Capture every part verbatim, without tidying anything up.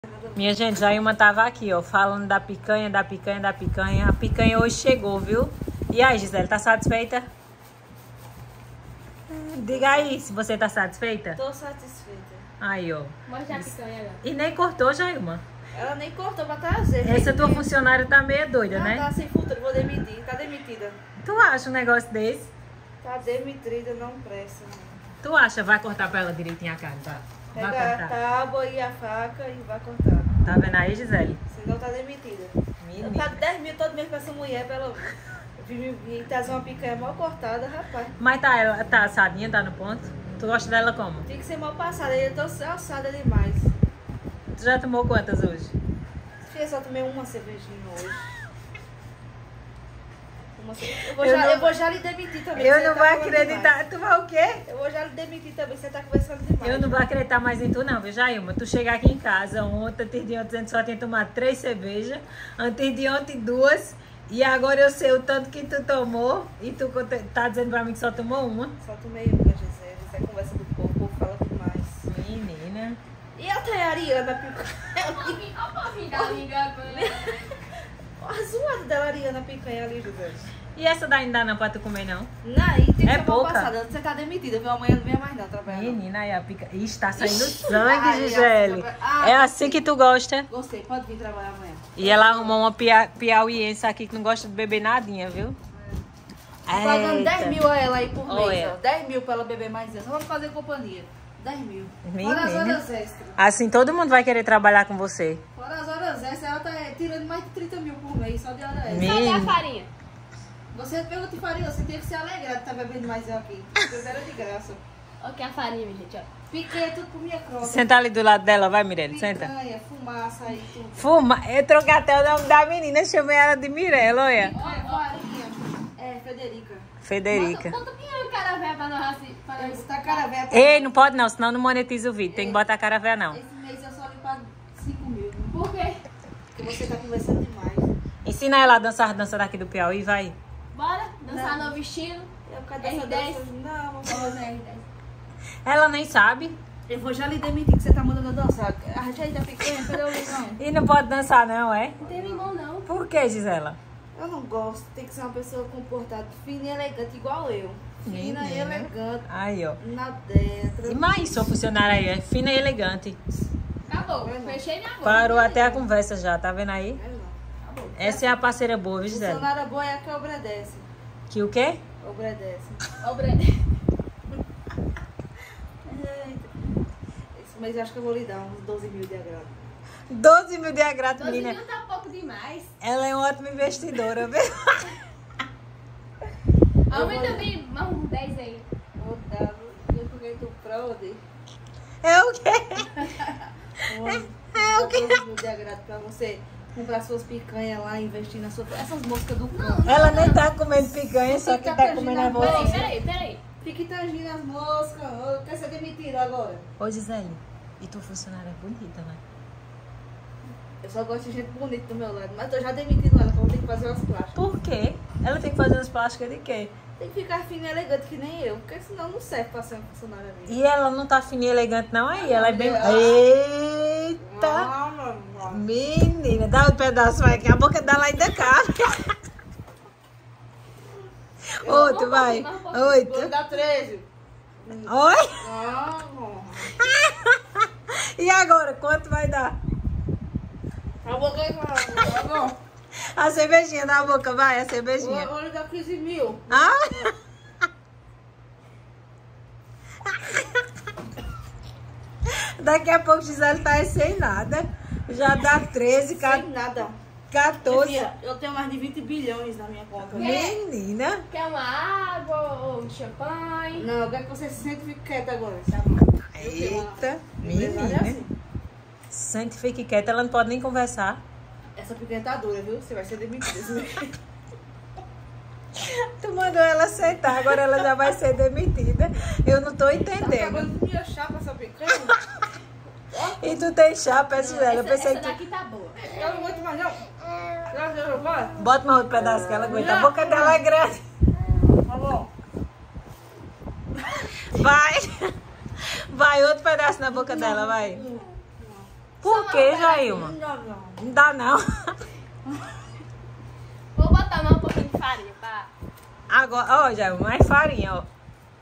Minha gente, Jailma tava aqui, ó, falando da picanha, da picanha, da picanha. A picanha hoje chegou, viu? E aí, Gisele, tá satisfeita? Diga aí se você tá satisfeita. Tô satisfeita. Aí, ó. Mostra a picanha lá. E nem cortou, Jailma. Ela nem cortou pra trazer. Essa tua funcionária tá meio doida, Ela né? tá sem futuro, vou demitir. Tá demitida. Tu acha um negócio desse? Tá demitida, não presta. Não. Tu acha? Vai cortar pra ela direitinho a carne, tá? Vai Pega a cortar. tábua e a faca e vai cortar. Tá vendo aí, Gisele? Senão tá demitida. Menina. Eu pago dez mil todo mês pra essa mulher pra ela vir me trazer uma picanha mal cortada, rapaz. Mas tá, ela tá assadinha, tá no ponto? Tu gosta dela como? Tem que ser mal passada, eu tô assada demais. Tu já tomou quantas hoje? Eu só tomei uma cervejinha hoje. Uma cerve- Eu vou, Eu já, não- eu vou já lhe demitir também. Eu você não tá vou falando acreditar. demais. Tu vai o quê? Eu vou já lhe demitir também, você tá conversando demais. Eu não vou acreditar mais em tu, não, viu, Jailma? Tu chegar aqui em casa ontem, antes de ontem, dizendo que só tinha tomado três cervejas, antes de ontem duas, e agora eu sei o tanto que tu tomou, e tu conta- tá dizendo pra mim que só tomou uma. Só tomei uma, Gisele. Isso é conversa do povo, o povo fala demais. Menina. E a Ariana, Olha o povinho da amiga. a zoada da Ariana picanha ali, Gisele. E essa daí não dá não pra tu comer, não? Não, e tem que É ser mal pouca. passada. Você tá demitida, viu? Amanhã não venha mais não trabalhar. não. Menina, aí a pica... Ixi, tá saindo Ixi, sangue, ai, Gisele. ah, É assim que tu gosta. Gostei, pode vir trabalhar amanhã. E ela arrumou uma pia... piauiense aqui que não gosta de beber nadinha, viu? Tô pagando dez Eita. mil a ela aí por mês, Olha. ó. dez mil pra ela beber mais essa. Vamos fazer companhia. dez mil. Fora as Menina. horas extras. Assim todo mundo vai querer trabalhar com você. Fora as horas extras, ela tá tirando mais de trinta mil por mês, só de hora extra. Me- Cadê a farinha? Você pergunta e faria, você tem que se alegrar de estar bebendo mais eu aqui. Porque era de graça. Olha que a farinha, minha gente, ó. Piquei tudo por minha crosta. Senta ali do lado dela, vai, Mirelle, senta. Picanha, fumaça aí, tudo. Fuma, eu troquei até o nome da menina, chamei ela de Mirella, olha. Picanha, farinha. É, Federica. Federica. Bota pinhão e cara velho pra nós assim. Pra nós. Esse tá cara velha pra Ei, não pode não, senão não monetiza o vídeo. Tem que botar a cara véia, não. Esse mês eu só lhe pago cinco mil. Viu? Por quê? Porque você tá conversando demais. Ensina ela a dançar a dança daqui do Piauí, vai. Bora dançar Não. novo estilo. Eu quero dessa R dez. dança. Não, vamos Vamos R dez. Ela nem sabe. Eu vou já lhe demitir que você tá mandando eu dançar. A gente da picanha, cadê o limão? E não pode dançar não, é? Não tem limão, não. Por que, Gisela? Eu não gosto. Tem que ser uma pessoa comportada, fina e elegante, igual eu. Fina e Menina. elegante. Aí, ó. Na dentro. E mais, sua funcionária aí, é fina e elegante. Acabou. Fechei minha boca. Parou até a conversa já, tá vendo aí? É, não. Acabou. Essa é a parceira boa, viu, Gisela? Funcionária boa é a que obedece. Que o quê? Obedece. Ó, o Breno. Eita. Esse mês eu acho que eu vou lhe dar uns doze mil de agrado. doze mil de agrado, doze menina. mil tá pouco demais. Ela é uma ótima investidora, viu? Aumenta bem, mais uns dez aí. Vou dar, eu porque tu fraude. É o quê? É o quê? doze mil de agrado pra você comprar suas picanhas lá, investir na sua... Essas moscas do campo. Ela nem tá comendo picanha, só que Fica tá comendo a perdido na Peraí, bolsa. peraí, peraí. Fique tangindo as moscas. Ô, quer ser demitida agora? Ô, Gisele, e tua funcionária é bonita, né? Eu só gosto de gente bonita do meu lado, mas eu já demitido ela, então eu tenho que fazer umas plásticas. Por quê? Ela tem que fazer as plásticas de quê? Tem que ficar fina e elegante que nem eu, porque senão não serve pra ser uma funcionária minha. E ela não tá fininha e elegante, não? Aí, ela é bem... Ah. Eita! Ah, mano. Menina, dá um pedaço, vai, que a boca dela ainda cabe. Outro, vai. Vou Oito. dar treze. Oi? Ah, mano. E agora, quanto vai dar? A boca aí, mano. A cervejinha na boca, vai, a cervejinha. Vou lhe dar quinze mil. Ah? Daqui a pouco Gisele tá aí sem nada. Já dá treze, Sem nada. quatorze. Minha filha, eu tenho mais de vinte bilhões na minha conta. Menina. Quer uma água ou um champanhe? Não, eu quero que você se sente e fique quieta agora. Eita, Empresária é menina. assim. Sente, fique quieta, ela não pode nem conversar. Essa picanha tá dura, viu? Você vai ser demitida esse mês. Tu mandou ela aceitar, agora ela já vai ser demitida. Eu não tô Tá entendendo. acabando de me achar pra essa picanha? E tu tem chapa, Gisele? Eu Essa, pensei essa que tu... daqui tá boa. Eu não aguento mais, não. Já, já, vai. Bota mais outro pedaço que ela aguenta. A boca dela é grande. Tá bom. Vai. Vai, outro pedaço na boca dela, vai. Por Só que, uma Jailma? Não, não. Não dá, não. Vou botar mais um pouquinho de farinha, tá? Agora, ó, Jailma, mais farinha, ó.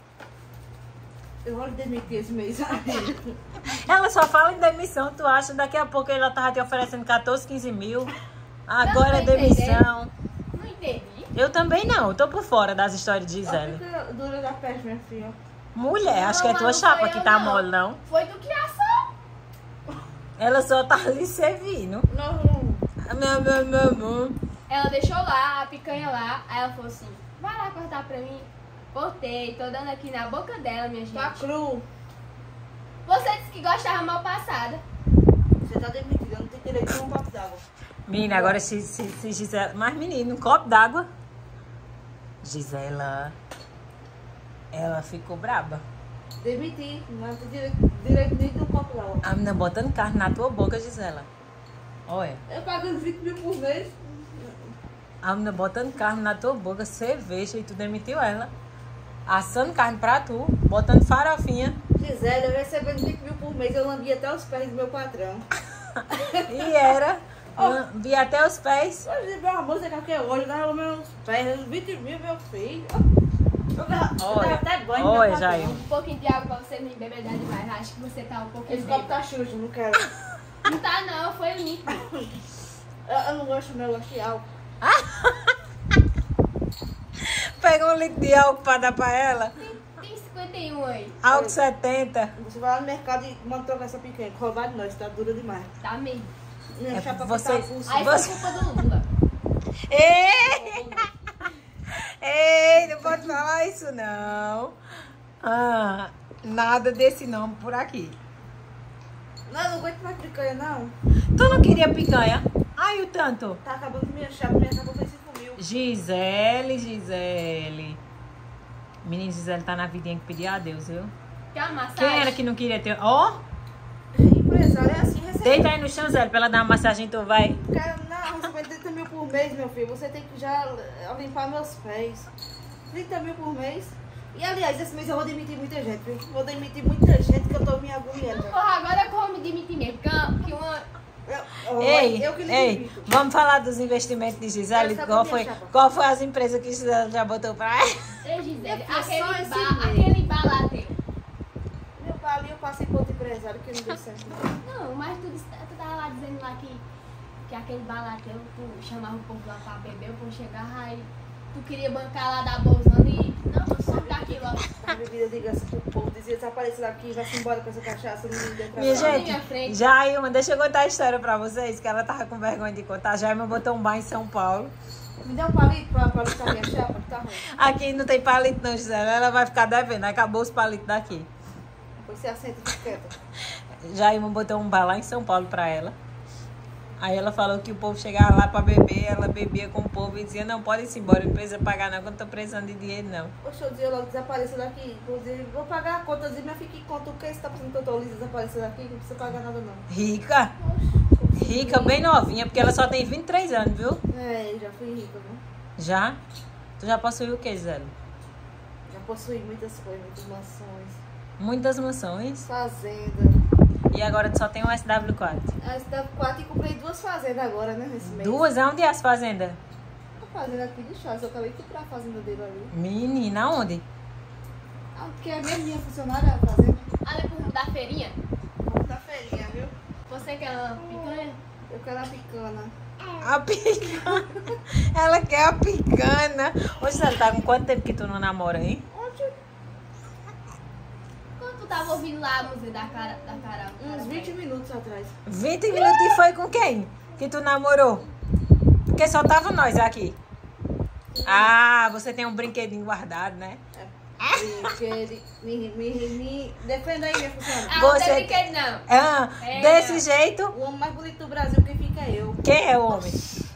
Eu vou demitir esse mês. Ela só fala em demissão, tu acha? Daqui a pouco ela tava te oferecendo quatorze, quinze mil. Agora é Eu não tô demissão. Não entendi. Eu também não, eu tô por fora das histórias de Gisele. Fica dura da peste, minha filha. Mulher, acho que é Não, tua mas não chapa foi que eu, tá não. mole, não. Foi do que assou. Ela só tá ali servindo. Não, não. Meu, meu, meu, meu. Ela deixou lá, a picanha lá. Aí ela falou assim, vai lá cortar pra mim. Cortei, tô dando aqui na boca dela, minha gente. Tá cru. Você disse que gostava mal passada. Você tá demitida, eu não tenho direito de um copo d'água. Menina, agora se, se, se Gisela... Mas, menino, um copo d'água. Gisela... Ela ficou braba. Demiti, não tem direito, direito nem de um copo d'água. A menina botando carne na tua boca, Gisela. Olha. Eu pagando vinte mil por mês. A menina botando carne na tua boca, cerveja, e tu demitiu ela. Assando carne pra tu, botando farofinha. Gisele, eu recebendo vinte mil por mês, eu lambia até os pés do meu patrão. E era... Vi até os pés. Hoje, meu amor, você quer que hoje? Eu tava lambendo os pés, vinte mil, meu filho. Eu dava, eu dava Olha, até banho no olha, meu patrão. Jair. Um pouquinho de água pra você me embebedar demais. Acho que você tá um pouquinho Esse copo bêbado. tá sujo, não quero. Não tá não, foi limpo. Eu, eu não gosto do meu, eu gosto de álcool. Pega um litro de álcool pra dar pra ela. Tem cinquenta e um aí. Álcool setenta. Você vai lá no mercado e manda trocar essa picanha. Roubar de nós, tá dura demais. Tá mesmo. Minha É chapa você- tá pulsa. Aí Você- foi culpa do Lula. Ei! Ei, não pode falar isso não. Ah, nada desse nome por aqui. Não, eu não aguento mais picanha, não. Tu não queria picanha? Ai, o tanto. Tá acabando minha chapa, minha chapa foi cinco mil. Gisele, Gisele. Menina, Gisele tá na vidinha que pedir a Deus, viu? Quer uma massagem? Quem era que não queria ter... Ó, Empresário é assim, recebe. deita aí no chão, Zé, pra ela dar uma massagem, tu vai. Cara, não, recebendo trinta mil por mês, meu filho. Você tem que já limpar meus pés. trinta mil por mês. E aliás, esse mês eu vou demitir muita gente, viu? Vou demitir muita gente que eu tô me agoniando. Porra, agora eu vou me demitir mesmo. Que que uma... Eu, eu, Ei, eu que lhe ei, demito. vamos falar dos investimentos de Gisele? Essa Qual minha foi, chapa. qual foi as empresas que Gisele já botou pra ela? Ei, Gisele, Meu filho, aquele só esse bar, mês. aquele bar lá teu. Meu pai ali eu passei por outro empresário que não deu certo. Não. Não, mas tu, disse- tu tava lá dizendo lá que, que aquele bar lá teu, tu chamava o povo lá pra beber, o povo chegava aí, tu queria bancar lá da bolsa e... Não, vou só ficar aqui logo. A bebida de graça pro povo. Dizia, desaparecer daqui, vai-se embora com essa cachaça, não me dê Minha trabalho. Na minha gente, frente. Jailma, deixa eu contar a história pra vocês, que ela tava com vergonha de contar. Jailma botou um bar em São Paulo. Me dá um palito pra, pra limpar minha chapa, que tá ruim. Aqui não tem palito não, Gisele, ela vai ficar devendo. Acabou os palitos daqui. Depois você assenta e fica quieta. Jailma botou um bar lá em São Paulo pra ela. Aí ela falou que o povo chegava lá pra beber, ela bebia com o povo e dizia, não, pode ir embora, não precisa pagar não, que eu não tô precisando de dinheiro não. Poxa, eu dizia logo, desapareça daqui. Eu dizia, vou pagar a conta. Eu dizia, minha filha, que conta o que você tá pensando que eu tô lisa, desaparecer daqui? Não precisa pagar nada não. Rica, rica, bem novinha, porque ela só tem vinte e três anos, viu? É, eu já fui rica, viu? Já? Tu já possuiu o que, Gisele? Já possuí muitas coisas, muitas mansões, Muitas mansões. fazenda. E agora tu só tem um S W quatro. A S W quatro e comprei duas fazendas agora, né, nesse mês. Duas? Aonde é as fazendas? A fazenda aqui de Chaves, eu acabei de comprar a fazenda dele ali. Menina, aonde? Ah, porque é mesmo minha funcionária a fazenda. Ali por da feirinha, Vamos da feirinha, viu? você quer uma picanha? Eu quero a picana. A picana. Ela quer a picana. Ô, Gisele, tá com quanto tempo que tu não namora, hein? Onde? Quando tu tava ouvindo lá a música da cara, da cara, Uns vinte minutos atrás. vinte minutos e foi com quem? Que tu namorou? Porque só tava nós aqui. Ah, você tem um brinquedinho guardado, né? Brinquedo. Me, me, me... Defenda aí, minha funcionária. Ah, não Você- tem brinquedo não. Ah, É. desse jeito, O homem mais bonito do Brasil, quem fica é eu. quem é o homem?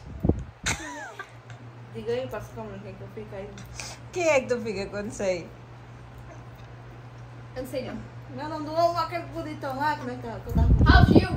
Diga aí, passa a câmera, quem que eu fico aí. Quem é que tu fica quando você... Eu não sei não. Meu nome do homem, aquele bonitão lá, como é que tá? Que eu tava com- Raul Gil.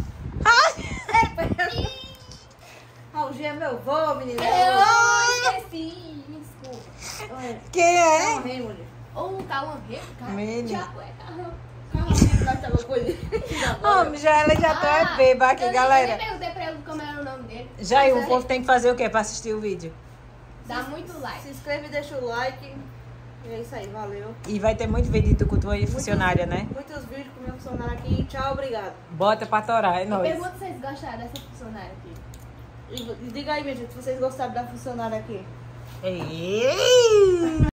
Raul Gil é meu vô, menina. Eu esqueci. Me desculpa. Olha, Quem é? Calma aí, mulher. Ou o Cauã Rei, cara. Menino. Diabo é Cauã. Calma aí. nós tava colhendo. Homem, já ela já tá é beba aqui, eu nem- galera. Eu nem perguntei pra ele como era o nome dele. Já e Mas o povo tem que fazer o quê pra assistir o vídeo? Dá muito like. Se inscreve e deixa o like. E é isso aí, valeu. E vai ter muito vídeo do culto aí, funcionária, né? Muitos vídeos com meu funcionário aqui. Tchau, obrigado. Bota pra torar, é E nóis. pergunta se vocês gostaram dessa funcionária aqui. E, e diga aí, minha gente, se vocês gostaram da funcionária aqui. Ei!